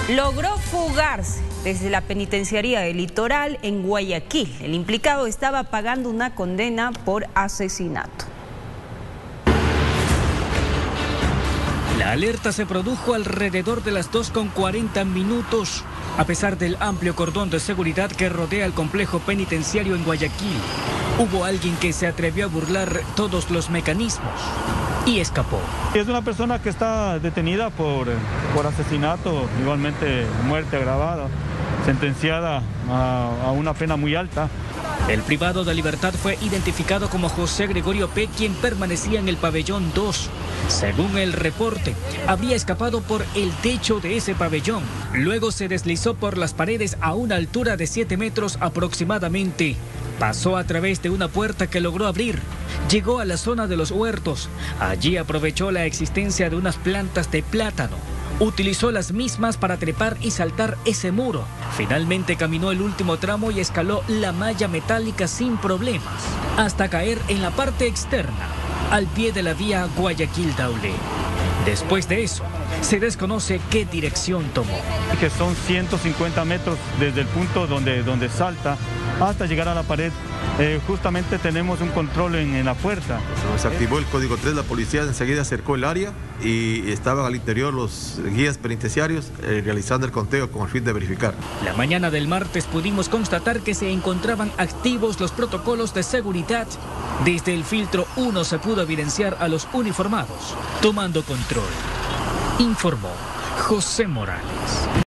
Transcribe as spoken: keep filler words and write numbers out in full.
logró fugarse desde la penitenciaría del Litoral en Guayaquil. El implicado estaba pagando una condena por asesinato. La alerta se produjo alrededor de las dos con cuarenta minutos, a pesar del amplio cordón de seguridad que rodea el complejo penitenciario en Guayaquil. Hubo alguien que se atrevió a burlar todos los mecanismos y escapó. Es una persona que está detenida por, por asesinato, igualmente muerte agravada, sentenciada a, a una pena muy alta. El privado de libertad fue identificado como José Gregorio P., quien permanecía en el pabellón dos. Según el reporte, habría escapado por el techo de ese pabellón. Luego se deslizó por las paredes a una altura de siete metros aproximadamente. Pasó a través de una puerta que logró abrir. Llegó a la zona de los huertos. Allí aprovechó la existencia de unas plantas de plátano. Utilizó las mismas para trepar y saltar ese muro. Finalmente caminó el último tramo y escaló la malla metálica sin problemas, hasta caer en la parte externa, al pie de la vía Guayaquil-Daule. Después de eso, se desconoce qué dirección tomó. Que son ciento cincuenta metros desde el punto donde, donde salta hasta llegar a la pared. Eh, justamente tenemos un control en, en la puerta. Se activó el código tres, la policía enseguida acercó el área y estaban al interior los guías penitenciarios eh, realizando el conteo con el fin de verificar. La mañana del martes pudimos constatar que se encontraban activos los protocolos de seguridad. Desde el filtro uno se pudo evidenciar a los uniformados tomando control, informó José Morales.